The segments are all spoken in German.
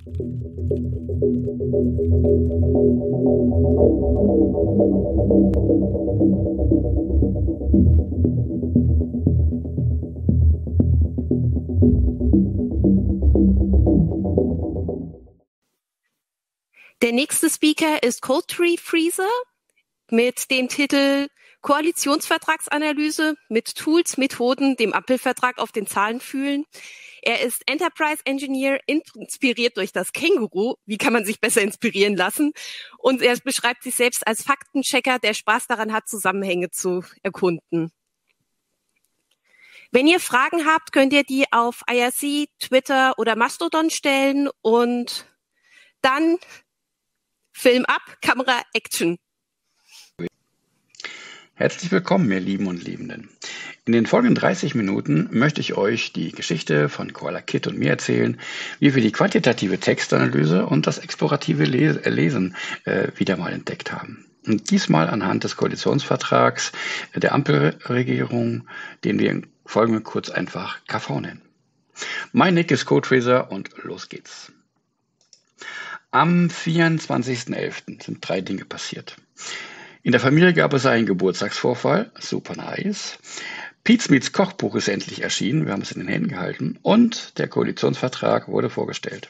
Der nächste Speaker ist Cold Tree Freezer mit dem Titel Koalitionsvertragsanalyse mit Tools, Methoden, dem Ampelvertrag auf den Zahlen fühlen. Er ist Enterprise Engineer, inspiriert durch das Känguru. Wie kann man sich besser inspirieren lassen? Und er beschreibt sich selbst als Faktenchecker, der Spaß daran hat, Zusammenhänge zu erkunden. Wenn ihr Fragen habt, könnt ihr die auf IRC, Twitter oder Mastodon stellen und dann Film ab, Kamera, Action. Herzlich willkommen, ihr Lieben und Liebenden. In den folgenden 30 Minuten möchte ich euch die Geschichte von KoalaKit und mir erzählen, wie wir die quantitative Textanalyse und das explorative Lesen wieder mal entdeckt haben. Und diesmal anhand des Koalitionsvertrags der Ampelregierung, den wir in Folge kurz einfach KV nennen. Mein Nick ist CodeFreezer und los geht's. Am 24.11. sind 3 Dinge passiert. In der Familie gab es einen Geburtstagsvorfall, super nice. Pete's Meets Kochbuch ist endlich erschienen, wir haben es in den Händen gehalten und der Koalitionsvertrag wurde vorgestellt.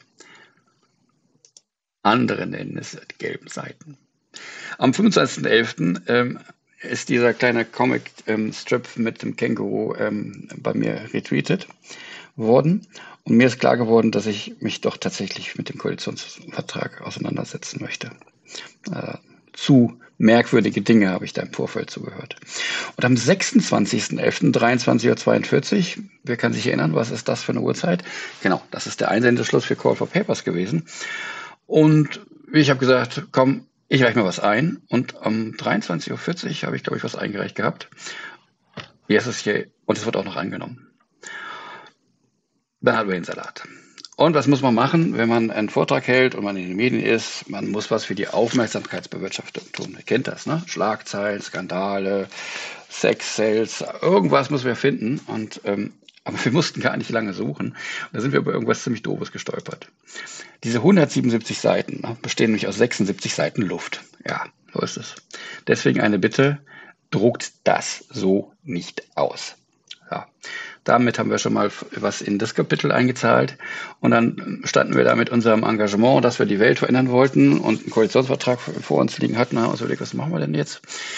Andere nennen es die gelben Seiten. Am 25.11. Ist dieser kleine Comic-Strip mit dem Känguru bei mir retweetet worden. Und mir ist klar geworden, dass ich mich doch tatsächlich mit dem Koalitionsvertrag auseinandersetzen möchte. Zu merkwürdige Dinge habe ich da im Vorfeld zugehört. Und am 26.11. 23:42 Uhr, wer kann sich erinnern, was ist das für eine Uhrzeit? Genau, das ist der Einsendeschluss für Call for Papers gewesen. Und ich habe gesagt, komm, ich reiche mal was ein. Und um 23:40 Uhr habe ich, glaube ich, was eingereicht gehabt. Jetzt ist hier, und es wird auch noch angenommen. Dann haben wir den Salat. Und was muss man machen, wenn man einen Vortrag hält und man in den Medien ist? Man muss was für die Aufmerksamkeitsbewirtschaftung tun. Ihr kennt das, ne? Schlagzeilen, Skandale, Sex-Sales, irgendwas müssen wir finden. Und aber wir mussten gar nicht lange suchen. Und da sind wir über irgendwas ziemlich Doofes gestolpert. Diese 177 Seiten bestehen nämlich aus 76 Seiten Luft. Ja, so ist es. Deswegen eine Bitte, druckt das so nicht aus. Ja. Damit haben wir schon mal was in das Kapitel eingezahlt und dann standen wir da mit unserem Engagement, dass wir die Welt verändern wollten und einen Koalitionsvertrag vor uns liegen hatten, haben uns überlegt, was machen wir denn jetzt?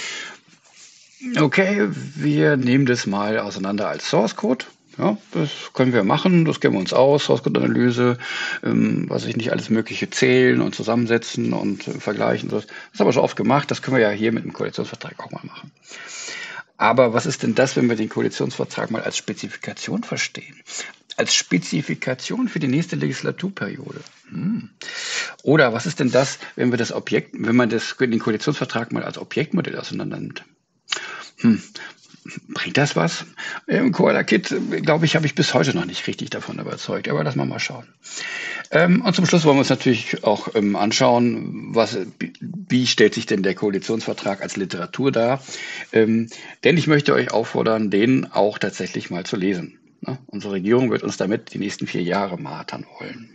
Okay, wir nehmen das mal auseinander als Source Code. Ja, das können wir machen, das kennen wir uns aus, Source Code Analyse, was ich nicht alles Mögliche zählen und zusammensetzen und vergleichen. Das haben wir schon oft gemacht, das können wir ja hier mit dem Koalitionsvertrag auch mal machen. Aber was ist denn das, wenn wir den Koalitionsvertrag mal als Spezifikation verstehen? Als Spezifikation für die nächste Legislaturperiode. Oder was ist denn das, wenn wir wenn man den Koalitionsvertrag mal als Objektmodell auseinander nimmt? Bringt das was? Im KoalaKit, glaube ich, habe ich bis heute noch nicht richtig davon überzeugt. Aber lass mal schauen. Und zum Schluss wollen wir uns natürlich auch anschauen, wie stellt sich denn der Koalitionsvertrag als Literatur dar? Denn ich möchte euch auffordern, den auch tatsächlich mal zu lesen. Ne? Unsere Regierung wird uns damit die nächsten 4 Jahre martern wollen.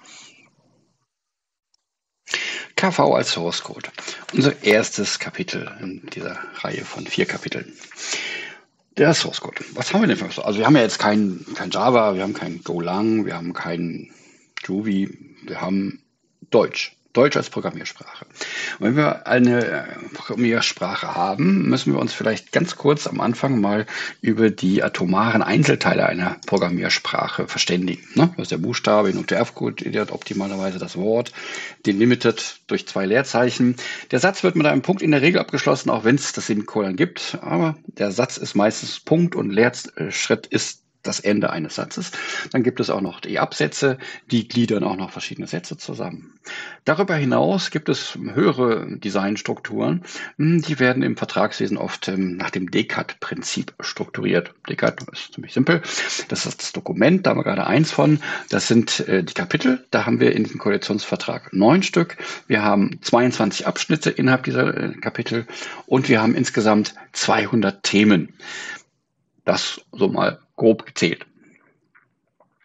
KV als Source Code. Unser erstes Kapitel in dieser Reihe von 4 Kapiteln. Der Source Code. Was haben wir denn für? Also wir haben ja jetzt kein Java, wir haben kein Golang, wir haben kein Groovy, wir haben Deutsch. Deutsch als Programmiersprache. Und wenn wir eine Programmiersprache haben, müssen wir uns vielleicht ganz kurz am Anfang mal über die atomaren Einzelteile einer Programmiersprache verständigen. Ne? Das ist der Buchstabe, in UTF-Code, der hat optimalerweise das Wort, delimited durch 2 Leerzeichen. Der Satz wird mit einem Punkt in der Regel abgeschlossen, auch wenn es das Semikolon gibt, aber der Satz ist meistens Punkt und Leerschritt ist das Ende eines Satzes. Dann gibt es auch noch die Absätze, die gliedern auch noch verschiedene Sätze zusammen. Darüber hinaus gibt es höhere Designstrukturen, die werden im Vertragswesen oft nach dem DECAD-Prinzip strukturiert. DECAD ist ziemlich simpel. Das ist das Dokument, da haben wir gerade eins von. Das sind die Kapitel. Da haben wir in diesem Koalitionsvertrag 9 Stück. Wir haben 22 Abschnitte innerhalb dieser Kapitel und wir haben insgesamt 200 Themen. Das so mal grob gezählt.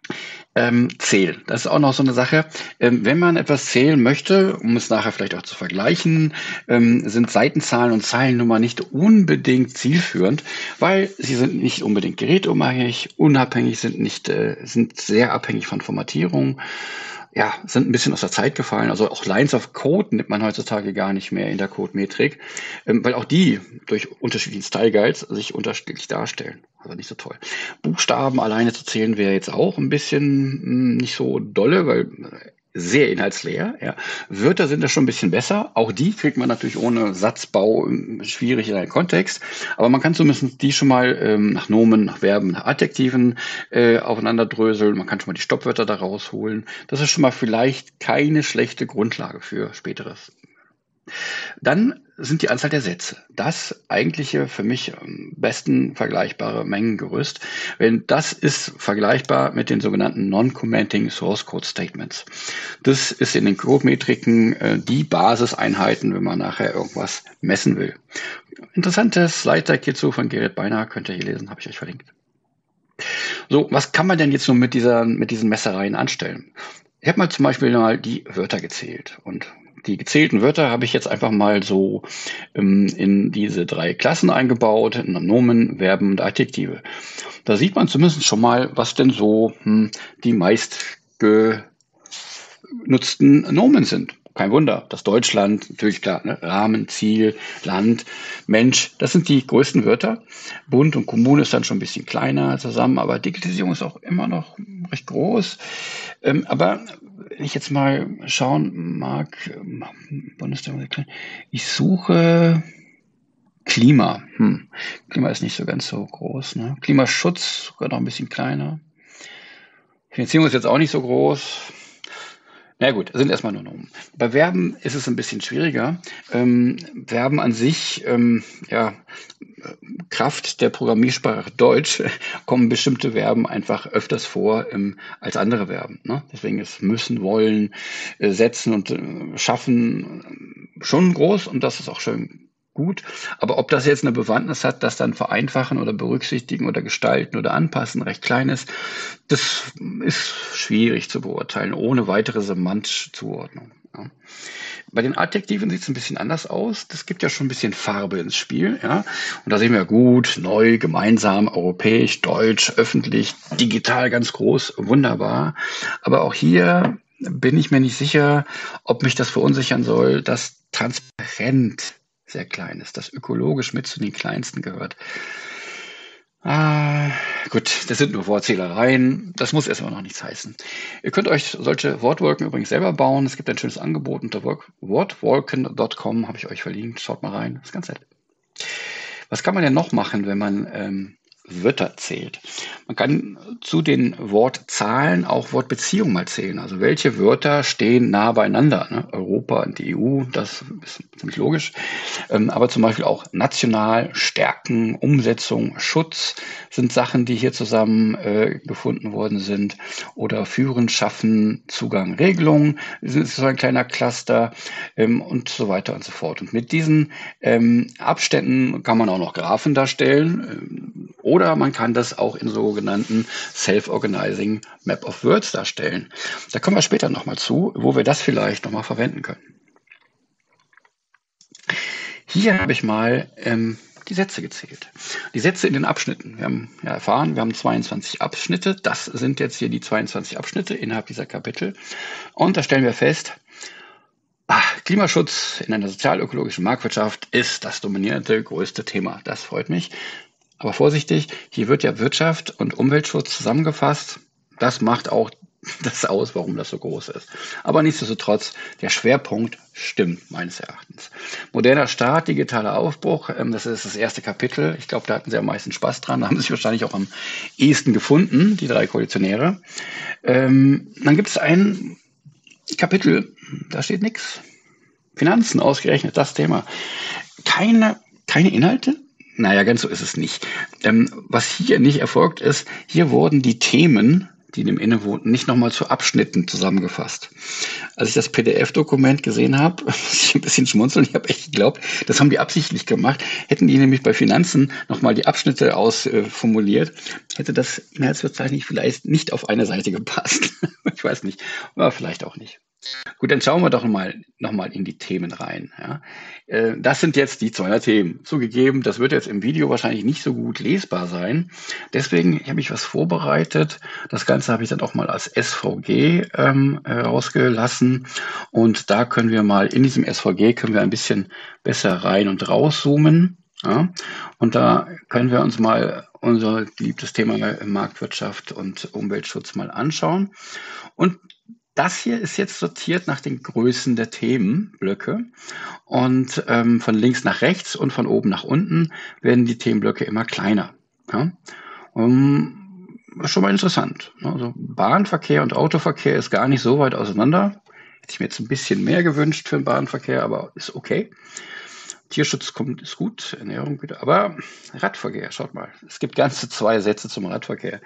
Zählen. Das ist auch noch so eine Sache. Wenn man etwas zählen möchte, um es nachher vielleicht auch zu vergleichen, sind Seitenzahlen und Zeilennummern nicht unbedingt zielführend, weil sie sind nicht unbedingt unabhängig, sind sehr abhängig von Formatierung. Ja, sind ein bisschen aus der Zeit gefallen. Also auch Lines of Code nimmt man heutzutage gar nicht mehr in der Code-Metrik, weil auch die durch unterschiedlichen Style Guides sich unterschiedlich darstellen. Also nicht so toll. Buchstaben alleine zu zählen wäre jetzt auch ein bisschen nicht so dolle, weil sehr inhaltsleer. Ja. Wörter sind da schon ein bisschen besser. Auch die kriegt man natürlich ohne Satzbau schwierig in einen Kontext. Aber man kann zumindest die schon mal nach Nomen, nach Verben, nach Adjektiven aufeinander dröseln. Man kann schon mal die Stoppwörter da rausholen. Das ist schon mal vielleicht keine schlechte Grundlage für späteres. Dann sind die Anzahl der Sätze. Das eigentliche für mich am besten vergleichbare Mengengerüst. Das ist vergleichbar mit den sogenannten Non-Commenting Source Code Statements. Das ist in den Code-Metriken die Basiseinheiten, wenn man nachher irgendwas messen will. Interessantes Slide-Deck hierzu von Gerrit Beiner, könnt ihr hier lesen, habe ich euch verlinkt. So, was kann man denn jetzt nun mit diesen Messereien anstellen? Ich habe mal zum Beispiel die Wörter gezählt und die gezählten Wörter habe ich jetzt einfach mal so in diese 3 Klassen eingebaut, Nomen, Verben und Adjektive. Da sieht man zumindest schon mal, was denn so die meist genutzten Nomen sind. Kein Wunder, das Deutschland, natürlich klar, ne? Rahmen, Ziel, Land, Mensch, das sind die größten Wörter. Bund und Kommune ist dann schon ein bisschen kleiner zusammen, aber Digitalisierung ist auch immer noch recht groß. Aber wenn ich jetzt mal schauen mag, ich suche Klima. Klima ist nicht so ganz so groß. Ne? Klimaschutz sogar noch ein bisschen kleiner. Finanzierung ist jetzt auch nicht so groß. Na gut, sind erstmal nur Nomen. Bei Verben ist es ein bisschen schwieriger. Verben an sich, Kraft der Programmiersprache Deutsch, kommen bestimmte Verben einfach öfters vor als andere Verben. Ne? Deswegen ist müssen, wollen, setzen und schaffen schon groß und das ist auch schön gut. Aber ob das jetzt eine Bewandtnis hat, das dann vereinfachen oder berücksichtigen oder gestalten oder anpassen recht klein ist, das ist schwierig zu beurteilen, ohne weitere semantische Zuordnung. Ja. Bei den Adjektiven sieht es ein bisschen anders aus. Das gibt ja schon ein bisschen Farbe ins Spiel. Ja. Und da sehen wir gut, neu, gemeinsam, europäisch, deutsch, öffentlich, digital ganz groß, wunderbar. Aber auch hier bin ich mir nicht sicher, ob mich das verunsichern soll, dass transparent sehr klein ist, das ökologisch mit zu den kleinsten gehört. Gut, das sind nur Wortzählereien. Das muss erstmal noch nichts heißen. Ihr könnt euch solche Wortwolken übrigens selber bauen. Es gibt ein schönes Angebot unter wortwolken.com, habe ich euch verlinkt. Schaut mal rein, das ist ganz nett. Was kann man denn noch machen, wenn man Wörter zählt? Man kann zu den Wortzahlen auch Wortbeziehungen mal zählen. Also welche Wörter stehen nah beieinander? Ne? Europa und die EU, das ist ziemlich logisch. Aber zum Beispiel auch national, Stärken, Umsetzung, Schutz sind Sachen, die hier zusammen gefunden worden sind. Oder führen, schaffen, Zugang, Regelung, das ist so ein kleiner Cluster und so weiter und so fort. Und mit diesen Abständen kann man auch noch Graphen darstellen. Oder man kann das auch in sogenannten Self-Organizing Map of Words darstellen. Da kommen wir später nochmal zu, wo wir das vielleicht nochmal verwenden können. Hier habe ich mal die Sätze gezählt. Die Sätze in den Abschnitten. Wir haben ja erfahren, wir haben 22 Abschnitte. Das sind jetzt hier die 22 Abschnitte innerhalb dieser Kapitel. Und da stellen wir fest, Klimaschutz in einer sozial-ökologischen Marktwirtschaft ist das dominierende, größte Thema. Das freut mich. Aber vorsichtig, hier wird ja Wirtschaft und Umweltschutz zusammengefasst. Das macht auch das aus, warum das so groß ist. Aber nichtsdestotrotz, der Schwerpunkt stimmt meines Erachtens. Moderner Staat, digitaler Aufbruch, das ist das erste Kapitel. Ich glaube, da hatten sie am meisten Spaß dran. Da haben sie sich wahrscheinlich auch am ehesten gefunden, die 3 Koalitionäre. Dann gibt es ein Kapitel, da steht nichts. Finanzen, ausgerechnet das Thema. Keine Inhalte? Naja, ganz so ist es nicht. Was hier nicht erfolgt ist, hier wurden die Themen die dem innewohnten, nicht nochmal zu Abschnitten zusammengefasst. Als ich das PDF-Dokument gesehen habe, muss ich ein bisschen schmunzeln. Ich habe echt geglaubt, das haben die absichtlich gemacht. Hätten die nämlich bei Finanzen nochmal die Abschnitte ausformuliert, hätte das Inhaltsverzeichnis vielleicht nicht auf eine Seite gepasst. Ich weiß nicht, aber vielleicht auch nicht. Gut, dann schauen wir doch noch mal in die Themen rein. Ja. Das sind jetzt die 200 Themen. Zugegeben, das wird jetzt im Video wahrscheinlich nicht so gut lesbar sein. Deswegen habe ich was vorbereitet. Das Ganze habe ich dann auch mal als SVG rausgelassen. Und da können wir mal, in diesem SVG können wir ein bisschen besser rein und rauszoomen. Ja. Und da können wir uns mal unser geliebtes Thema Marktwirtschaft und Umweltschutz mal anschauen. Und das hier ist jetzt sortiert nach den Größen der Themenblöcke und von links nach rechts und von oben nach unten werden die Themenblöcke immer kleiner. Ja? Schon mal interessant. Also Bahnverkehr und Autoverkehr ist gar nicht so weit auseinander. Hätte ich mir jetzt ein bisschen mehr gewünscht für den Bahnverkehr, aber ist okay. Tierschutz ist gut, Ernährung gut, aber Radverkehr, schaut mal. Es gibt ganze 2 Sätze zum Radverkehr.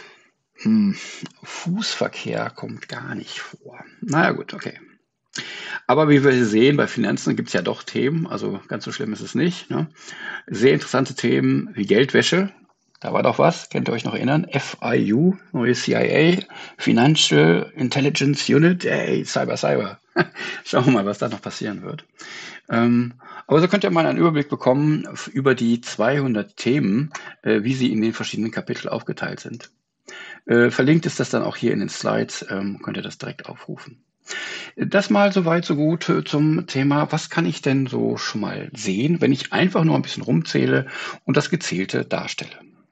Fußverkehr kommt gar nicht vor. Naja gut, okay. Aber wie wir sehen, bei Finanzen gibt es ja doch Themen, also ganz so schlimm ist es nicht. Ne? Sehr interessante Themen wie Geldwäsche. Da war doch was, könnt ihr euch noch erinnern? FIU, neue CIA, Financial Intelligence Unit, Cyber. Schauen wir mal, was da noch passieren wird. Aber so könnt ihr mal einen Überblick bekommen über die 200 Themen, wie sie in den verschiedenen Kapiteln aufgeteilt sind. Verlinkt ist das dann auch hier in den Slides, könnt ihr das direkt aufrufen. Das mal soweit so gut zum Thema, was kann ich denn so schon mal sehen, wenn ich einfach nur ein bisschen rumzähle und das Gezählte darstelle.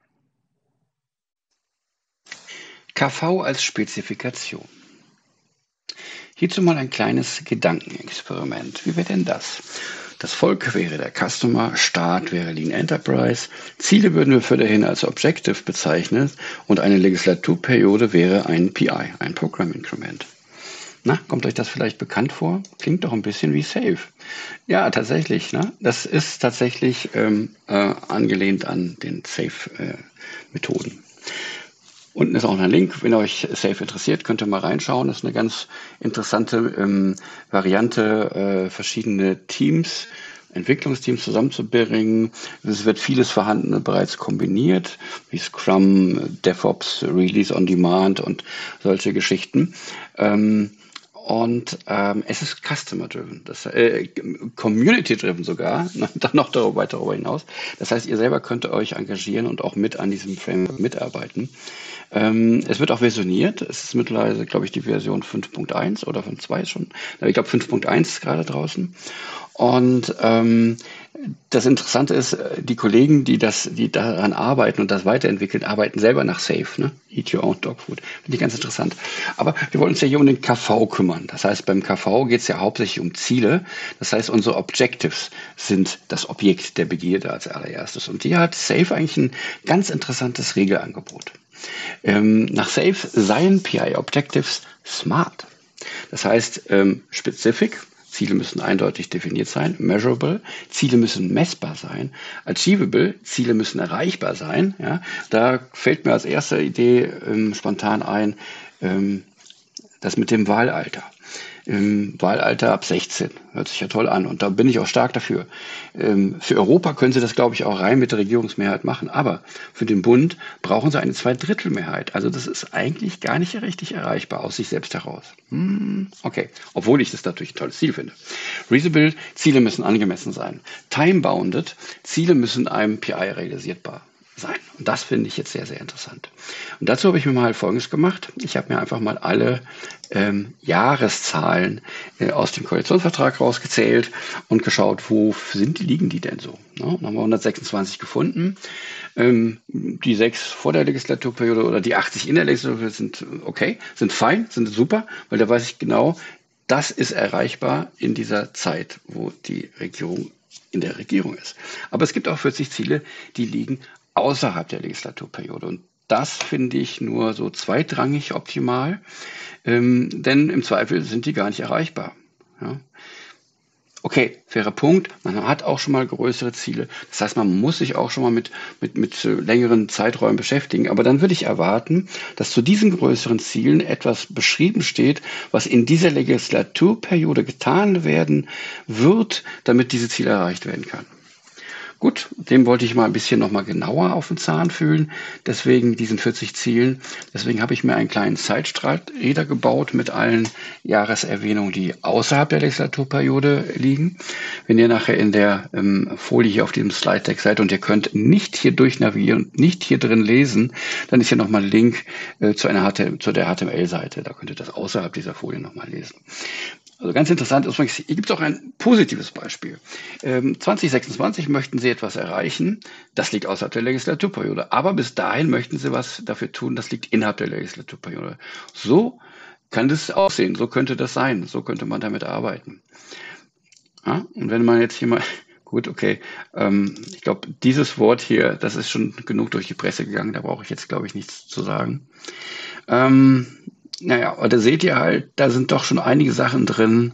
KV als Spezifikation. Hierzu mal ein kleines Gedankenexperiment. Wie wäre denn das? Das Volk wäre der Customer, Staat wäre Lean Enterprise, Ziele würden wir fürderhin als Objective bezeichnet und eine Legislaturperiode wäre ein PI, ein Program Increment. Na, kommt euch das vielleicht bekannt vor? Klingt doch ein bisschen wie SAFe. Ja, tatsächlich. Ne? Das ist tatsächlich angelehnt an den SAFe-Methoden. Unten ist auch ein Link, wenn euch SAFe interessiert, könnt ihr mal reinschauen. Das ist eine ganz interessante Variante, verschiedene Teams, Entwicklungsteams zusammenzubringen. Es wird vieles Vorhandene bereits kombiniert, wie Scrum, DevOps, Release on Demand und solche Geschichten. Und es ist Customer-driven, Community-driven sogar, noch darüber hinaus. Das heißt, ihr selber könnt euch engagieren und auch mit an diesem Framework mitarbeiten. Es wird auch versioniert. Es ist mittlerweile, glaube ich, die Version 5.1 oder 5.2 schon. Ich glaube, 5.1 ist gerade draußen. Und das Interessante ist, die Kollegen, die daran arbeiten und das weiterentwickeln, arbeiten selber nach SAFe, ne? Eat Your Own Dog Food. Finde ich ganz interessant. Aber wir wollen uns ja hier um den KV kümmern. Das heißt, beim KV geht es ja hauptsächlich um Ziele. Das heißt, unsere Objectives sind das Objekt der Begierde als allererstes. Und hier hat SAFe eigentlich ein ganz interessantes Regelangebot. Nach SAFe seien PI Objectives smart. Das heißt, specific, Ziele müssen eindeutig definiert sein, measurable, Ziele müssen messbar sein, achievable, Ziele müssen erreichbar sein. Ja, da fällt mir als erste Idee spontan ein, das mit dem Wahlalter. Wahlalter ab 16. Hört sich ja toll an und da bin ich auch stark dafür. Für Europa können sie das, glaube ich, auch rein mit der Regierungsmehrheit machen, aber für den Bund brauchen sie eine Zweidrittelmehrheit. Also das ist eigentlich gar nicht richtig erreichbar aus sich selbst heraus. Okay, obwohl ich das natürlich ein tolles Ziel finde. Reasonable, Ziele müssen angemessen sein. Time-bounded, Ziele müssen einem PI realisierbar sein. Und das finde ich jetzt sehr, sehr interessant. Und dazu habe ich mir mal Folgendes gemacht. Ich habe mir einfach mal alle Jahreszahlen aus dem Koalitionsvertrag rausgezählt und geschaut, liegen die denn so? Ja, dann haben wir 126 gefunden. Die 6 vor der Legislaturperiode oder die 80 in der Legislaturperiode sind okay, sind fein, sind super, weil da weiß ich genau, das ist erreichbar in dieser Zeit, wo die Regierung in der Regierung ist. Aber es gibt auch 40 Ziele, die liegen außerhalb der Legislaturperiode. Und das finde ich nur so zweitrangig optimal, denn im Zweifel sind die gar nicht erreichbar. Ja. Okay, fairer Punkt. Man hat auch schon mal größere Ziele. Das heißt, man muss sich auch schon mal mit längeren Zeiträumen beschäftigen. Aber dann würde ich erwarten, dass zu diesen größeren Zielen etwas beschrieben steht, was in dieser Legislaturperiode getan werden wird, damit diese Ziele erreicht werden kann. Gut, dem wollte ich mal ein bisschen noch mal genauer auf den Zahn fühlen. Deswegen diesen 40 Zielen. Deswegen habe ich mir einen kleinen Zeitstrahlreader gebaut mit allen Jahreserwähnungen, die außerhalb der Legislaturperiode liegen. Wenn ihr nachher in der Folie hier auf diesem Slide-Deck seid und ihr könnt nicht hier durchnavigieren, nicht hier drin lesen, dann ist hier noch mal ein Link zu der HTML-Seite. Da könnt ihr das außerhalb dieser Folie noch mal lesen. Also ganz interessant ist, hier gibt es auch ein positives Beispiel. 2026 möchten Sie etwas erreichen, das liegt außerhalb der Legislaturperiode. Aber bis dahin möchten Sie was dafür tun, das liegt innerhalb der Legislaturperiode. So kann das aussehen, so könnte das sein, so könnte man damit arbeiten. Ja, und wenn man jetzt hier mal, gut, okay, ich glaube, dieses Wort hier, das ist schon genug durch die Presse gegangen, da brauche ich jetzt, glaube ich, nichts zu sagen. Naja, und da seht ihr halt, da sind doch schon einige Sachen drin.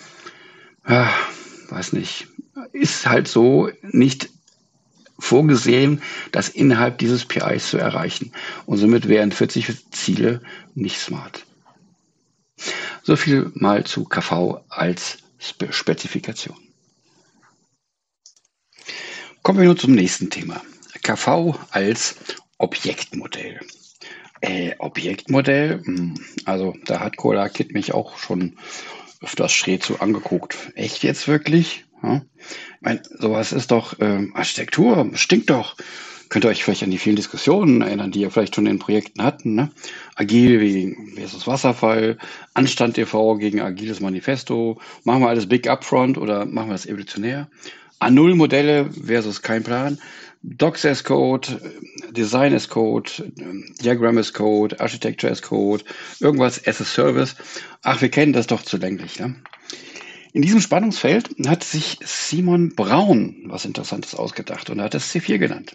Weiß nicht. Ist halt so nicht vorgesehen, das innerhalb dieses PIs zu erreichen. Und somit wären 40 Ziele nicht smart. So viel mal zu KV als Spezifikation. Kommen wir nun zum nächsten Thema. KV als Objektmodell. Objektmodell, also da hat CodaKit mich auch schon öfters schräg zu angeguckt. Echt jetzt wirklich? Ja? Ich meine, sowas ist doch Architektur, stinkt doch. Könnt ihr euch vielleicht an die vielen Diskussionen erinnern, die ihr vielleicht schon in Projekten hatten, ne? Agil versus Wasserfall, Anstand e.V. gegen agiles Manifesto, machen wir alles big upfront oder machen wir das evolutionär? A0-Modelle versus kein Plan. Docs as Code, Design as Code, Diagram as Code, Architecture as Code, irgendwas as a Service. Ach, wir kennen das doch zu länglich. Ne? In diesem Spannungsfeld hat sich Simon Braun was Interessantes ausgedacht und er hat das C4 genannt.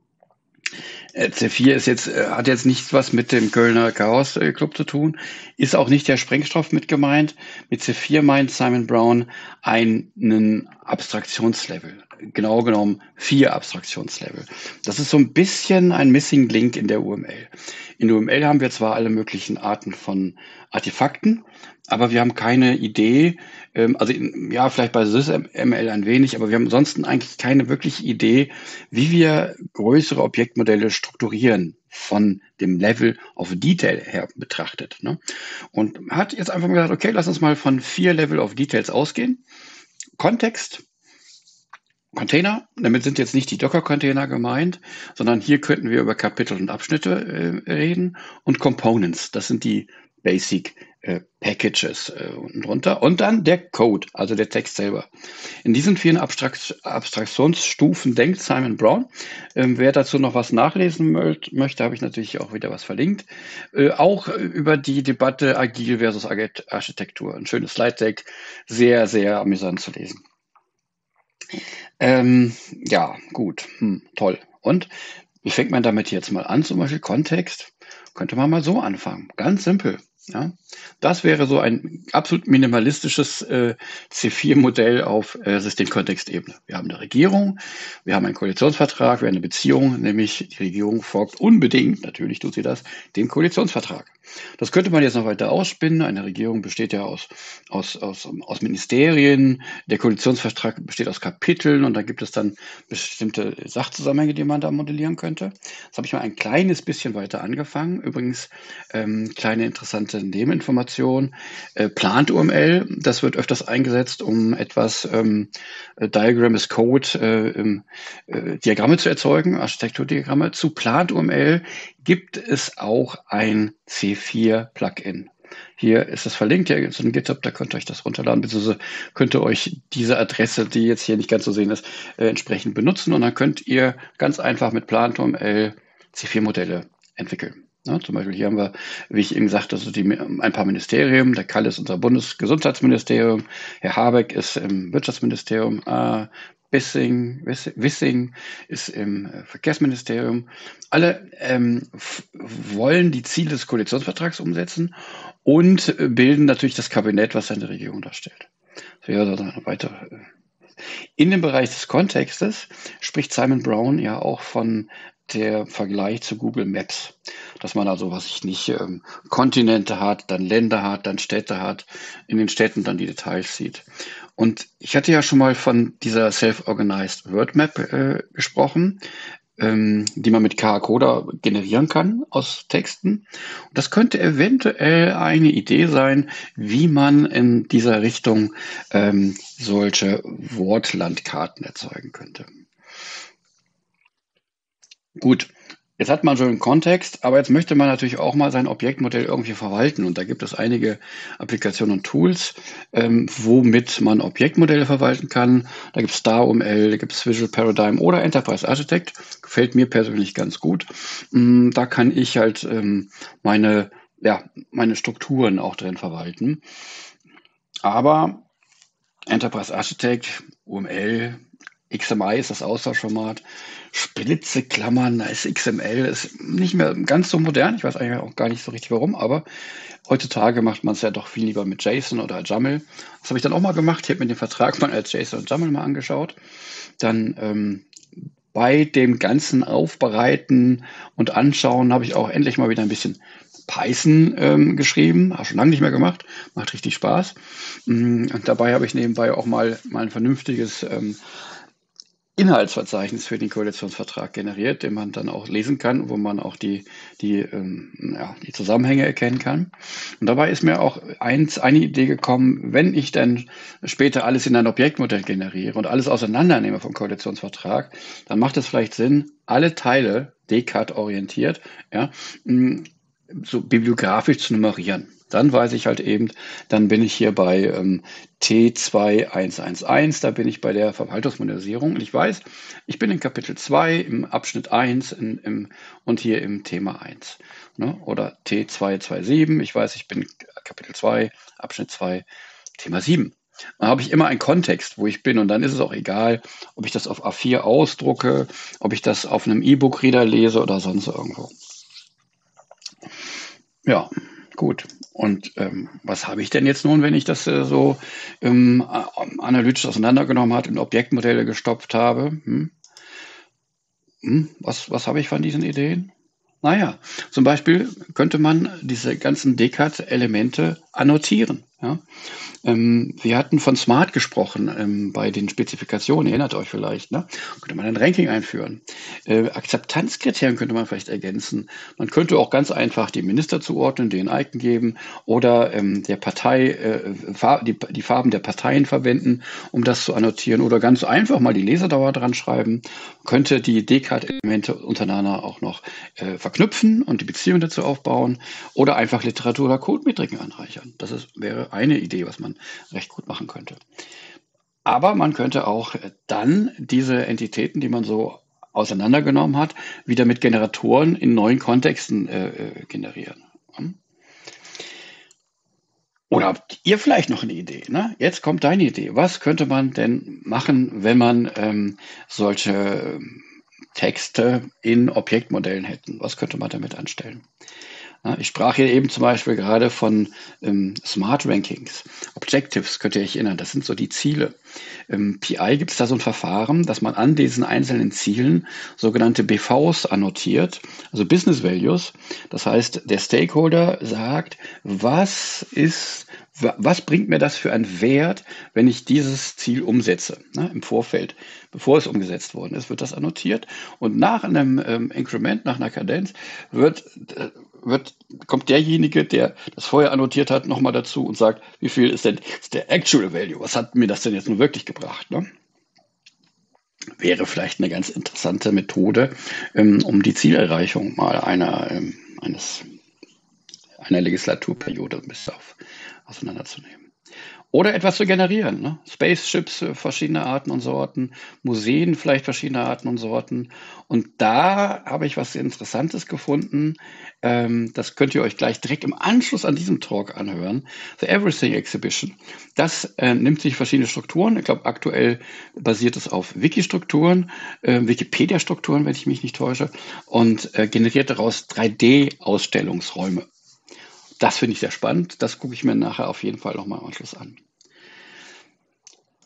C4 hat jetzt nichts was mit dem Kölner Chaos Club zu tun, ist auch nicht der Sprengstoff mit gemeint. Mit C4 meint Simon Braun einen Abstraktionslevel. Genau genommen 4 Abstraktionslevel. Das ist so ein bisschen ein Missing Link in der UML. In der UML haben wir zwar alle möglichen Arten von Artefakten, aber wir haben keine Idee, ja, vielleicht bei SysML ein wenig, aber wir haben ansonsten eigentlich keine wirkliche Idee, wie wir größere Objektmodelle strukturieren von dem Level of Detail her betrachtet. Ne? Und hat jetzt einfach mal gesagt, okay, lass uns mal von 4 Level of Details ausgehen. Kontext, Container, damit sind jetzt nicht die Docker-Container gemeint, sondern hier könnten wir über Kapitel und Abschnitte reden und Components, das sind die Basic Packages unten drunter und dann der Code, also der Text selber. In diesen 4 Abstraktionsstufen denkt Simon Braun. Wer dazu noch was nachlesen möchte, habe ich natürlich auch wieder was verlinkt. Auch über die Debatte Agil versus Architektur. Ein schönes Slide-Deck, sehr, sehr amüsant zu lesen. Ja, gut, toll. Und wie fängt man damit jetzt mal an? Zum Beispiel Kontext. Könnte man mal so anfangen. Ganz simpel. Ja, das wäre so ein absolut minimalistisches C4-Modell auf Systemkontextebene. Wir haben eine Regierung, wir haben einen Koalitionsvertrag, wir haben eine Beziehung, nämlich die Regierung folgt unbedingt, natürlich tut sie das, dem Koalitionsvertrag. Das könnte man jetzt noch weiter ausspinnen. Eine Regierung besteht ja aus Ministerien, der Koalitionsvertrag besteht aus Kapiteln und da gibt es dann bestimmte Sachzusammenhänge, die man da modellieren könnte. Das habe ich mal ein kleines bisschen weiter angefangen. Übrigens, kleine interessante Nebeninformation. Plant UML, das wird öfters eingesetzt, um etwas Diagram as Code Diagramme zu erzeugen, Architekturdiagramme. Zu Plant UML gibt es auch ein C4-Plugin. Hier ist es verlinkt, hier gibt es ein GitHub, da könnt ihr euch das runterladen, beziehungsweise könnt ihr euch diese Adresse, die jetzt hier nicht ganz zu sehen ist, entsprechend benutzen und dann könnt ihr ganz einfach mit Plant.uml C4-Modelle entwickeln. Ja, zum Beispiel hier haben wir, wie ich eben gesagt habe, ein paar Ministerien. Der Kalle ist unser Bundesgesundheitsministerium, Herr Habeck ist im Wirtschaftsministerium, Wissing ist im Verkehrsministerium. Alle wollen die Ziele des Koalitionsvertrags umsetzen und bilden natürlich das Kabinett, was seine Regierung darstellt. wäre dann weiter. In dem Bereich des Kontextes spricht Simon Brown ja auch von der Vergleich zu Google Maps. Dass man also, was ich nicht, Kontinente hat, dann Länder hat, dann Städte hat, in den Städten dann die Details sieht. Und ich hatte ja schon mal von dieser Self-Organized Word Map gesprochen, die man mit KHCoder generieren kann aus Texten. Und das könnte eventuell eine Idee sein, wie man in dieser Richtung solche Wortlandkarten erzeugen könnte. Gut, jetzt hat man schon einen Kontext, aber jetzt möchte man natürlich auch mal sein Objektmodell irgendwie verwalten. Und da gibt es einige Applikationen und Tools, womit man Objektmodelle verwalten kann. Da gibt es StarOML, da gibt es Visual Paradigm oder Enterprise Architect. Gefällt mir persönlich ganz gut. Da kann ich halt meine Strukturen auch drin verwalten. Aber Enterprise Architect, UML, XMI ist das Austauschformat. Spitze Klammern, da ist XML, ist nicht mehr ganz so modern. Ich weiß eigentlich auch gar nicht so richtig warum, aber heutzutage macht man es ja doch viel lieber mit JSON oder YAML. Das habe ich dann auch mal gemacht. Ich habe mir den Vertrag mal als JSON und YAML mal angeschaut. Dann bei dem ganzen Aufbereiten und Anschauen habe ich auch endlich mal wieder ein bisschen Python geschrieben. Habe schon lange nicht mehr gemacht. Macht richtig Spaß. Und dabei habe ich nebenbei auch mal ein vernünftiges Inhaltsverzeichnis für den Koalitionsvertrag generiert, den man dann auch lesen kann, wo man auch die Zusammenhänge erkennen kann. Und dabei ist mir auch eine Idee gekommen, wenn ich dann später alles in ein Objektmodell generiere und alles auseinandernehme vom Koalitionsvertrag, dann macht es vielleicht Sinn, alle Teile DCAT-orientiert, so bibliografisch zu nummerieren. Dann weiß ich halt eben, dann bin ich hier bei T2111, da bin ich bei der Verwaltungsmodellisierung. Und ich weiß, ich bin in Kapitel 2 im Abschnitt 1 und hier im Thema 1. Ne? Oder T227, ich weiß, ich bin Kapitel 2, Abschnitt 2, Thema 7. Dann habe ich immer einen Kontext, wo ich bin. Und dann ist es auch egal, ob ich das auf A4 ausdrucke, ob ich das auf einem E-Book-Reader lese oder sonst irgendwo. Ja, gut. Und was habe ich denn jetzt nun, wenn ich das so analytisch auseinandergenommen habe, in Objektmodelle gestopft habe? Was habe ich von diesen Ideen? Naja, zum Beispiel könnte man diese ganzen DCAT-Elemente annotieren. Ja? Wir hatten von Smart gesprochen bei den Spezifikationen, erinnert euch vielleicht. Ne? Könnte man ein Ranking einführen. Akzeptanzkriterien könnte man vielleicht ergänzen. Man könnte auch ganz einfach die Minister zuordnen, denen Icon geben oder der Partei die Farben der Parteien verwenden, um das zu annotieren. Oder ganz einfach mal die Leserdauer dran schreiben. Man könnte die DCAT-Elemente untereinander auch noch verknüpfen und die Beziehung dazu aufbauen oder einfach Literatur oder Codemetriken anreichern. Das wäre eine Idee, was man recht gut machen könnte. Aber man könnte auch dann diese Entitäten, die man so auseinandergenommen hat, wieder mit Generatoren in neuen Kontexten generieren. Oder habt ihr vielleicht noch eine Idee? Ne? Jetzt kommt deine Idee. Was könnte man denn machen, wenn man solche Texte in Objektmodellen hätten? Was könnte man damit anstellen? Ich sprach hier eben zum Beispiel gerade von Smart Rankings. Objectives könnt ihr euch erinnern, das sind so die Ziele. Im PI gibt es da so ein Verfahren, dass man an diesen einzelnen Zielen sogenannte BVs annotiert, also Business Values. Das heißt, der Stakeholder sagt, was bringt mir das für einen Wert, wenn ich dieses Ziel umsetze, im Vorfeld, bevor es umgesetzt worden ist, wird das annotiert und nach einem Increment, nach einer Kadenz kommt derjenige, der das vorher annotiert hat, nochmal dazu und sagt, wie viel ist der Actual Value? Was hat mir das denn jetzt nun wirklich gebracht? Ne? Wäre vielleicht eine ganz interessante Methode, um die Zielerreichung mal einer Legislaturperiode ein bisschen auseinanderzunehmen. Oder etwas zu generieren. Ne? Spaceships verschiedener Arten und Sorten, Museen vielleicht verschiedener Arten und Sorten. Und da habe ich was Interessantes gefunden. Das könnt ihr euch gleich direkt im Anschluss an diesem Talk anhören. The Everything Exhibition. Das nimmt sich verschiedene Strukturen. Ich glaube, aktuell basiert es auf Wiki-Strukturen, Wikipedia-Strukturen, wenn ich mich nicht täusche, und generiert daraus 3D-Ausstellungsräume. Das finde ich sehr spannend. Das gucke ich mir nachher auf jeden Fall nochmal im Anschluss an.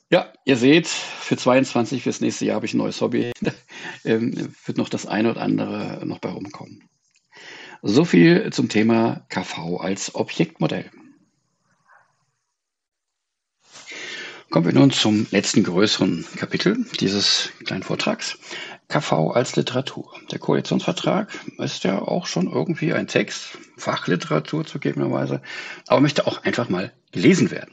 Ja, ihr seht, für 22, fürs nächste Jahr habe ich ein neues Hobby. Wird noch das eine oder andere noch bei rumkommen. So viel zum Thema KV als Objektmodell. Kommen wir nun zum letzten größeren Kapitel dieses kleinen Vortrags. KV als Literatur. Der Koalitionsvertrag ist ja auch schon irgendwie ein Text, Fachliteratur zugegebenerweise, aber möchte auch einfach mal gelesen werden.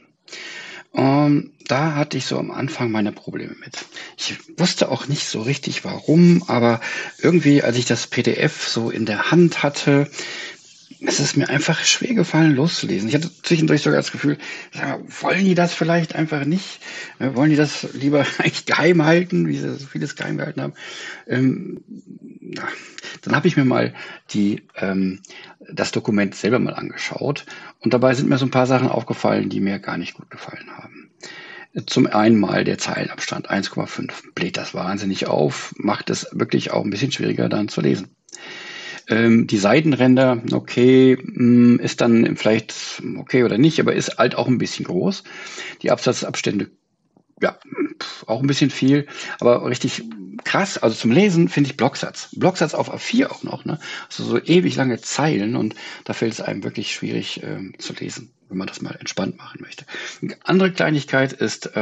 Da hatte ich so am Anfang meine Probleme mit. Ich wusste auch nicht so richtig warum, aber irgendwie, als ich das PDF so in der Hand hatte, es ist mir einfach schwer gefallen, loszulesen. Ich hatte zwischendurch sogar das Gefühl, wollen die das vielleicht einfach nicht? Wollen die das lieber eigentlich geheim halten, wie sie so vieles geheim gehalten haben? Ja. Dann habe ich mir mal das Dokument selber mal angeschaut und dabei sind mir so ein paar Sachen aufgefallen, die mir gar nicht gut gefallen haben. Zum einen mal der Zeilenabstand 1,5 bläht das wahnsinnig auf, macht es wirklich auch ein bisschen schwieriger dann zu lesen. Die Seitenränder, okay, ist dann vielleicht okay oder nicht, aber ist halt auch ein bisschen groß. Die Absatzabstände, ja, auch ein bisschen viel, aber richtig krass. Also zum Lesen finde ich Blocksatz. Blocksatz auf A4 auch noch, ne? Also so ewig lange Zeilen und da fällt es einem wirklich schwierig zu lesen, wenn man das mal entspannt machen möchte. Eine andere Kleinigkeit ist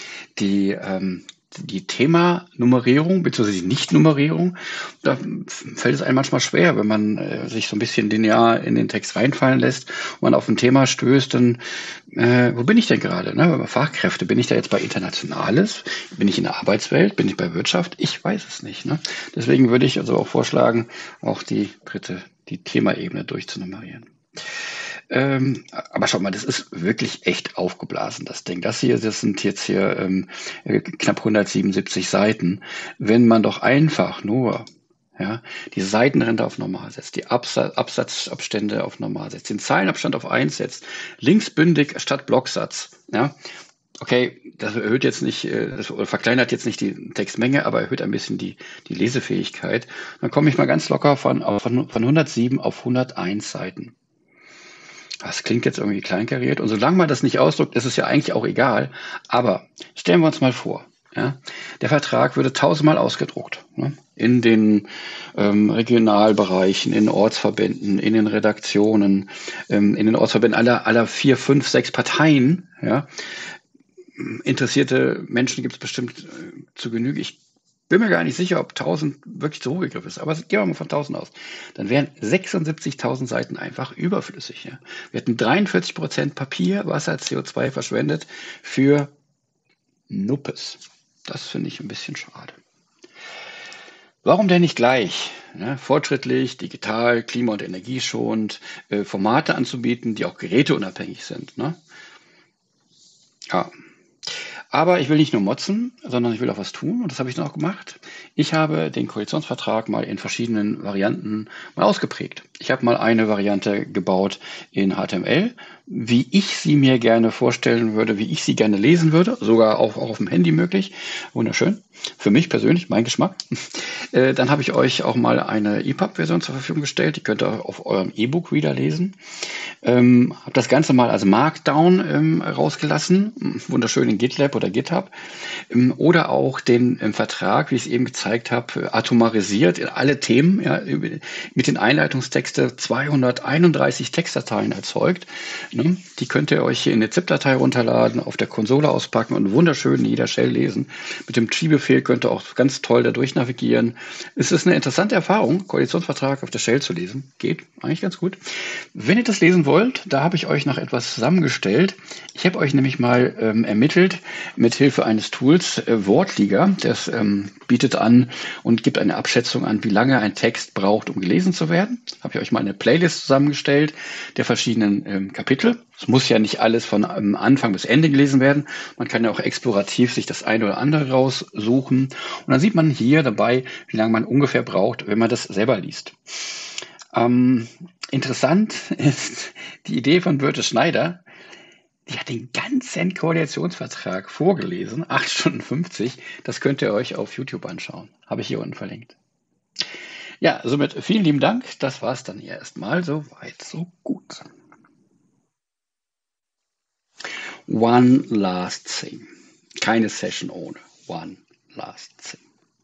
die Themanummerierung bzw. die Nichtnummerierung. Da fällt es einem manchmal schwer, wenn man sich so ein bisschen linear in den Text reinfallen lässt und man auf ein Thema stößt, dann wo bin ich denn gerade? Ne? Fachkräfte, bin ich da jetzt bei Internationales? Bin ich in der Arbeitswelt? Bin ich bei Wirtschaft? Ich weiß es nicht. Ne? Deswegen würde ich also auch vorschlagen, auch die Themaebene durchzunummerieren. Aber schau mal, das ist wirklich echt aufgeblasen, das Ding. Das sind jetzt hier knapp 177 Seiten. Wenn man doch einfach nur die Seitenränder auf normal setzt, die Absatzabstände auf normal setzt, den Zeilenabstand auf 1 setzt, linksbündig statt Blocksatz, ja, okay, das erhöht jetzt nicht, oder verkleinert jetzt nicht die Textmenge, aber erhöht ein bisschen die Lesefähigkeit. Dann komme ich mal ganz locker von 107 auf 101 Seiten. Das klingt jetzt irgendwie kleinkariert. Und solange man das nicht ausdrückt, ist es ja eigentlich auch egal. Aber stellen wir uns mal vor, ja, der Vertrag würde 1000-mal ausgedruckt, ne, in den Regionalbereichen, in den Ortsverbänden, in den Redaktionen, in den Ortsverbänden aller 4, 5, 6 Parteien. Ja. Interessierte Menschen gibt es bestimmt zu Genüge. Ich bin mir gar nicht sicher, ob 1000 wirklich zu hoch gegriffen ist, aber gehen wir mal von 1000 aus. Dann wären 76.000 Seiten einfach überflüssig. Ja. Wir hätten 43% Papier, Wasser, CO2 verschwendet für Nuppes. Das finde ich ein bisschen schade. Warum denn nicht gleich fortschrittlich, digital, klima- und energieschonend Formate anzubieten, die auch geräteunabhängig sind? Ne? Ja. Aber ich will nicht nur motzen, sondern ich will auch was tun und das habe ich dann auch gemacht. Ich habe den Koalitionsvertrag mal in verschiedenen Varianten mal ausgeprägt. Ich habe mal eine Variante gebaut in HTML, wie ich sie mir gerne vorstellen würde, wie ich sie gerne lesen würde, sogar auch auf dem Handy möglich. Wunderschön. Für mich persönlich, mein Geschmack. Dann habe ich euch auch mal eine EPUB-Version zur Verfügung gestellt. Die könnt ihr auf eurem E-Book-Reader lesen. Habe das Ganze mal als Markdown rausgelassen. Wunderschön in GitLab oder GitHub. Oder auch den Vertrag, wie ich es eben gezeigt habe, atomarisiert in alle Themen, ja, mit den Einleitungstexte 231 Textdateien erzeugt. Ne? Die könnt ihr euch hier in eine ZIP-Datei runterladen, auf der Konsole auspacken und wunderschön in jeder Shell lesen. Mit dem Tree-Befehl könnt ihr auch ganz toll da durchnavigieren. Es ist eine interessante Erfahrung, Koalitionsvertrag auf der Shell zu lesen. Geht eigentlich ganz gut. Wenn ihr das lesen wollt, da habe ich euch noch etwas zusammengestellt. Ich habe euch nämlich mal ermittelt mit Hilfe eines Tools, Wortliga. Das bietet an und gibt eine Abschätzung an, wie lange ein Text braucht, um gelesen zu werden. Habe ich euch mal eine Playlist zusammengestellt der verschiedenen Kapitel. Es muss ja nicht alles von Anfang bis Ende gelesen werden. Man kann ja auch explorativ sich das eine oder andere raussuchen. Und dann sieht man hier dabei, wie lange man ungefähr braucht, wenn man das selber liest. Interessant ist die Idee von Birte Schneider. Die hat den ganzen Koalitionsvertrag vorgelesen, 8 Stunden 50. Das könnt ihr euch auf YouTube anschauen. Habe ich hier unten verlinkt. Ja, somit vielen lieben Dank. Das war's dann hier erstmal. So weit, so gut. One last thing. keine Session ohne One Last Thing.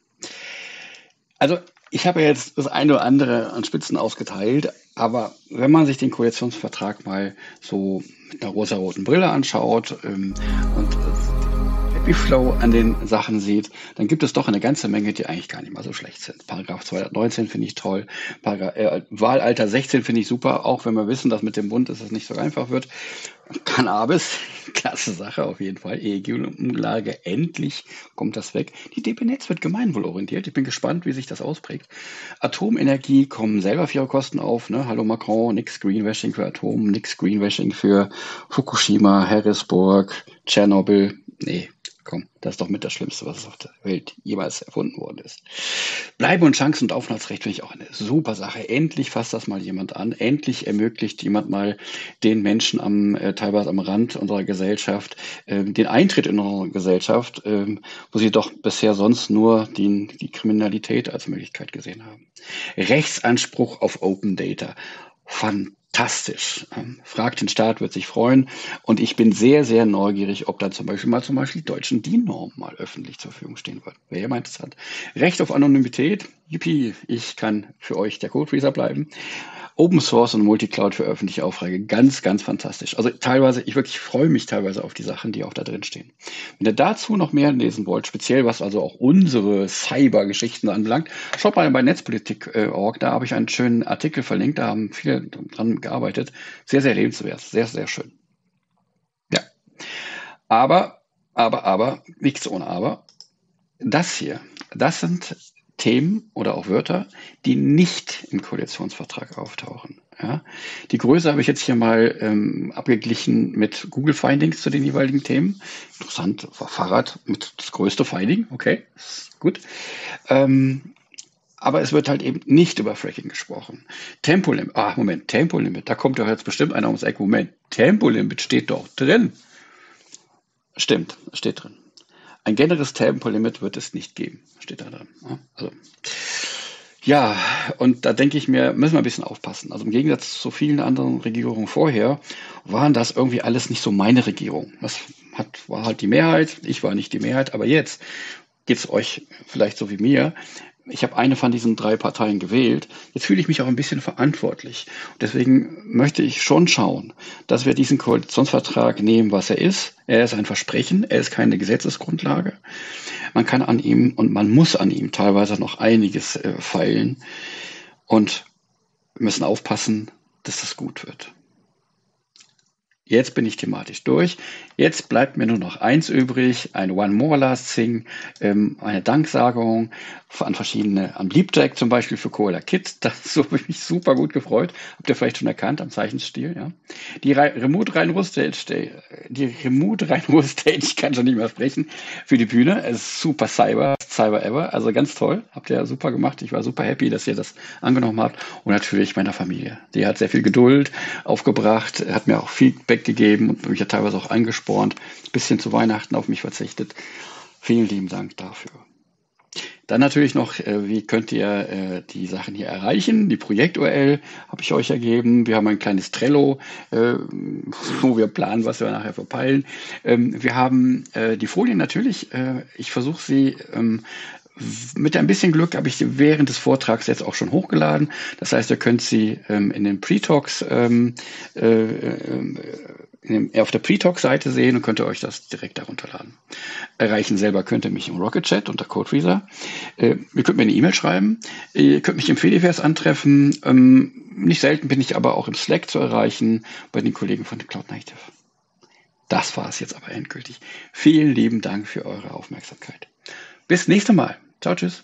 Also ich habe ja jetzt das eine oder andere an Spitzen ausgeteilt, aber wenn man sich den Koalitionsvertrag mal so mit einer rosaroten Brille anschaut und Happy Flow an den Sachen sieht, dann gibt es doch eine ganze Menge, die eigentlich gar nicht mal so schlecht sind. Paragraph 219 finde ich toll. Wahlalter 16 finde ich super, auch wenn wir wissen, dass mit dem Bund es nicht so einfach wird. Cannabis, klasse Sache auf jeden Fall. EEG-Umlage, endlich kommt das weg. Die DB Netz wird gemeinwohlorientiert. Ich bin gespannt, wie sich das ausprägt. Atomenergie kommen selber auf ihre Kosten auf. Ne? Hallo Macron, nix Greenwashing für Atom, nix Greenwashing für Fukushima, Harrisburg, Tschernobyl. Nee, komm, das ist doch mit das Schlimmste, was auf der Welt jemals erfunden worden ist. Bleibe- und Chancen- und Aufenthaltsrecht finde ich auch eine super Sache. Endlich fasst das mal jemand an. Endlich ermöglicht jemand mal den Menschen teilweise am Rand unserer Gesellschaft den Eintritt in unsere Gesellschaft, wo sie doch bisher sonst nur die Kriminalität als Möglichkeit gesehen haben. Rechtsanspruch auf Open Data. Fantastisch. Fragt den Staat, wird sich freuen. Und ich bin sehr, sehr neugierig, ob da zum Beispiel die deutschen DIN-Normen mal öffentlich zur Verfügung stehen würden. Wäre ja mal interessant. Recht auf Anonymität. Yippie, ich kann für euch der Code-Freezer bleiben. Open Source und Multicloud für öffentliche Aufträge. Ganz, ganz fantastisch. Also teilweise, ich wirklich freue mich teilweise auf die Sachen, die auch da drin stehen. Wenn ihr dazu noch mehr lesen wollt, speziell was also auch unsere Cyber-Geschichten anbelangt, schaut mal bei Netzpolitik.org, da habe ich einen schönen Artikel verlinkt, da haben viele dran gearbeitet. Sehr, sehr lebenswert. Sehr, sehr schön. Ja. Aber, nichts ohne Aber. Das hier, das sind Themen oder auch Wörter, die nicht im Koalitionsvertrag auftauchen. Ja? Die Größe habe ich jetzt hier mal abgeglichen mit Google Findings zu den jeweiligen Themen. Interessant, war Fahrrad mit das größte Finding, okay, gut. Aber es wird halt eben nicht über Fracking gesprochen. Tempolimit, da kommt doch jetzt bestimmt einer ums Eck. Moment, Tempolimit steht doch drin. Stimmt, steht drin. Ein generelles Tempolimit wird es nicht geben, steht da drin. Also, ja, und da denke ich mir, müssen wir ein bisschen aufpassen. Also im Gegensatz zu vielen anderen Regierungen vorher, waren das irgendwie alles nicht so meine Regierung. Das war halt die Mehrheit, ich war nicht die Mehrheit, aber jetzt geht's euch vielleicht so wie mir. Ich habe eine von diesen 3 Parteien gewählt. Jetzt fühle ich mich auch ein bisschen verantwortlich. Und deswegen möchte ich schon schauen, dass wir diesen Koalitionsvertrag nehmen, was er ist. Er ist ein Versprechen, er ist keine Gesetzesgrundlage. Man kann an ihm und man muss an ihm teilweise noch einiges feilen. Und wir müssen aufpassen, dass das gut wird. Jetzt bin ich thematisch durch. Jetzt bleibt mir nur noch eins übrig, ein One More Last Thing, eine Danksagung an verschiedene, am Leapjack zum Beispiel für Koala Kids. Das habe ich mich super gut gefreut. Habt ihr vielleicht schon erkannt am Zeichenstil, ja. Die Remote Rhein-Ruhr-Stage, ich kann schon nicht mehr sprechen, für die Bühne. Es ist super Cyber ever, also ganz toll. Habt ihr super gemacht. Ich war super happy, dass ihr das angenommen habt. Und natürlich meiner Familie. Die hat sehr viel Geduld aufgebracht, hat mir auch Feedback gegeben und mich hat teilweise auch angespornt, ein bisschen zu Weihnachten auf mich verzichtet. Vielen lieben Dank dafür. Dann natürlich noch, wie könnt ihr die Sachen hier erreichen? Die Projekt-URL habe ich euch ergeben. Wir haben ein kleines Trello, wo wir planen, was wir nachher verpeilen. Wir haben die Folien natürlich. Ich versuche sie mit ein bisschen Glück habe ich sie während des Vortrags jetzt auch schon hochgeladen. Das heißt, ihr könnt sie in den Pre-Talks auf der Pre-Talk-Seite sehen und könnt ihr euch das direkt herunterladen. Erreichen selber könnt ihr mich im Rocket Chat unter CodeFreezer. Ihr könnt mir eine E-Mail schreiben. Ihr könnt mich im Fediverse antreffen. Nicht selten bin ich aber auch im Slack zu erreichen bei den Kollegen von Cloud Native. Das war es jetzt aber endgültig. Vielen lieben Dank für eure Aufmerksamkeit. Bis nächste Mal. Ciao, tschüss.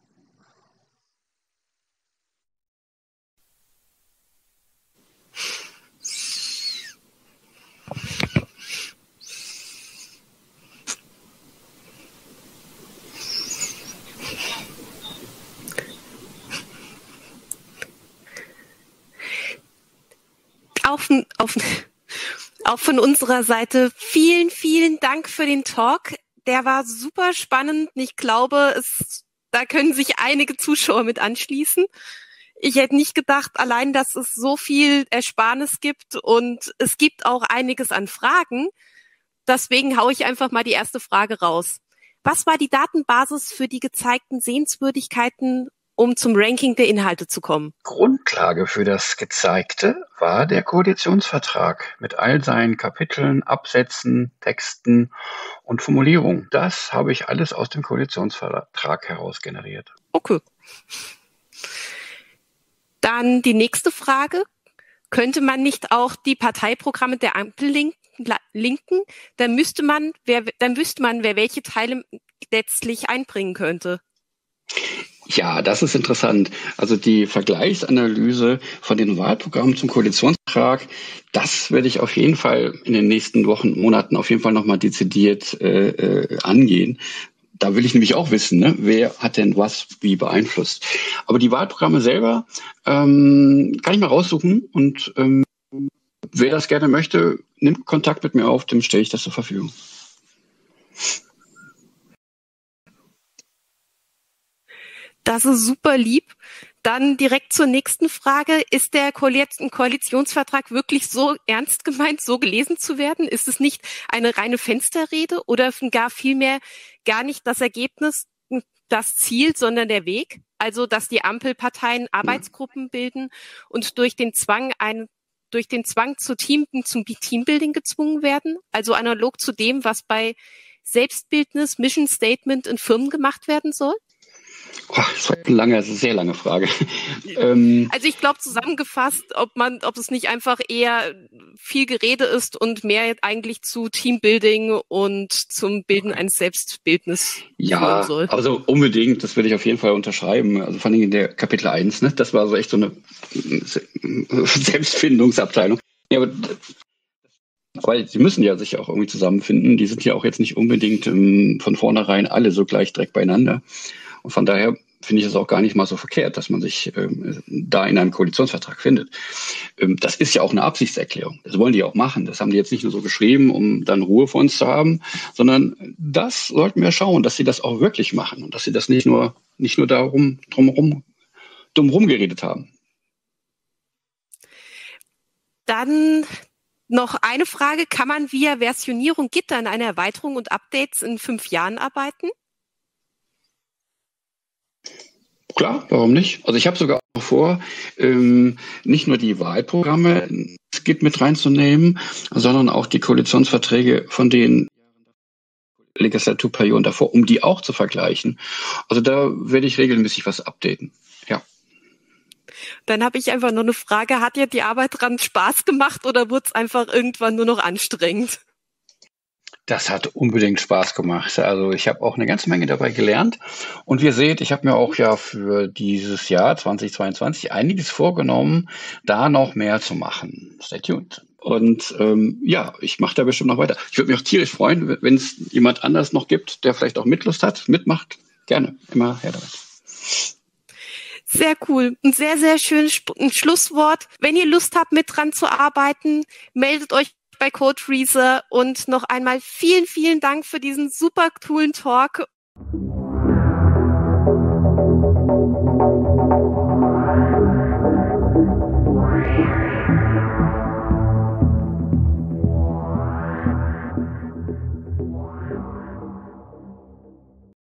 Auch von unserer Seite vielen, vielen Dank für den Talk. Der war super spannend. Ich glaube, da können sich einige Zuschauer mit anschließen. Ich hätte nicht gedacht, allein, dass es so viel Ersparnis gibt und es gibt auch einiges an Fragen. deswegen haue ich einfach mal die erste Frage raus. Was war die Datenbasis für die gezeigten Sehenswürdigkeiten, um zum Ranking der Inhalte zu kommen? Grundlage für das Gezeigte war der Koalitionsvertrag mit all seinen Kapiteln, Absätzen, Texten und Formulierungen. Das habe ich alles aus dem Koalitionsvertrag heraus generiert. Okay. Dann die nächste Frage. Könnte man nicht auch die Parteiprogramme der Ampel linken? Dann wüsste man, wer welche Teile letztlich einbringen könnte. Ja, das ist interessant. Also die Vergleichsanalyse von den Wahlprogrammen zum Koalitionsvertrag, das werde ich auf jeden Fall in den nächsten Wochen, Monaten auf jeden Fall nochmal dezidiert angehen. Da will ich nämlich auch wissen, ne, wer hat denn was wie beeinflusst. Aber die Wahlprogramme selber kann ich mal raussuchen und wer das gerne möchte, nimmt Kontakt mit mir auf, dem stelle ich das zur Verfügung. Das ist super lieb. Dann direkt zur nächsten Frage. Ist der Koalitionsvertrag wirklich so ernst gemeint, so gelesen zu werden? Ist es nicht eine reine Fensterrede oder gar vielmehr gar nicht das Ergebnis, das Ziel, sondern der Weg? Also, dass die Ampelparteien Arbeitsgruppen bilden und durch den Zwang zum Teambuilding gezwungen werden? Also analog zu dem, was bei Selbstbildnis, Mission Statement in Firmen gemacht werden soll? Das ist eine sehr lange Frage. Also ich glaube zusammengefasst, ob es nicht einfach eher viel Gerede ist und mehr eigentlich zu Teambuilding und zum Bilden eines Selbstbildnis führen soll. Ja, also unbedingt, das würde ich auf jeden Fall unterschreiben. Also vor allem in der Kapitel 1, ne? Das war so echt so eine Selbstfindungsabteilung. Ja, aber sie müssen ja sich auch irgendwie zusammenfinden. Die sind ja auch jetzt nicht unbedingt von vornherein alle so gleich direkt beieinander. Und von daher finde ich es auch gar nicht mal so verkehrt, dass man sich da in einem Koalitionsvertrag findet. Das ist ja auch eine Absichtserklärung. Das wollen die auch machen. Das haben die jetzt nicht nur so geschrieben, um dann Ruhe für uns zu haben, sondern das sollten wir schauen, dass sie das auch wirklich machen und dass sie das nicht nur dumm rumgeredet haben. Dann noch eine Frage. Kann man via Versionierung Git an einer Erweiterung und Updates in 5 Jahren arbeiten? Klar, warum nicht? Also ich habe sogar auch vor, nicht nur die Wahlprogramme ins Git mit reinzunehmen, sondern auch die Koalitionsverträge von den Legislaturperioden davor, um die auch zu vergleichen. Also da werde ich regelmäßig was updaten. Ja. Dann habe ich einfach noch eine Frage. Hat dir die Arbeit dran Spaß gemacht oder wurde es einfach irgendwann nur noch anstrengend? Das hat unbedingt Spaß gemacht. Also ich habe auch eine ganze Menge dabei gelernt. Und ihr seht, ich habe mir auch ja für dieses Jahr 2022 einiges vorgenommen, da noch mehr zu machen. Stay tuned. Und ich mache da bestimmt noch weiter. Ich würde mich auch tierisch freuen, wenn es jemand anders noch gibt, der vielleicht auch Mitlust hat, mitmacht. Gerne, immer her damit. Sehr cool. Ein sehr, sehr schönes Schlusswort. Wenn ihr Lust habt, mit dran zu arbeiten, meldet euch bei CodeFreezer und noch einmal vielen, vielen Dank für diesen super coolen Talk.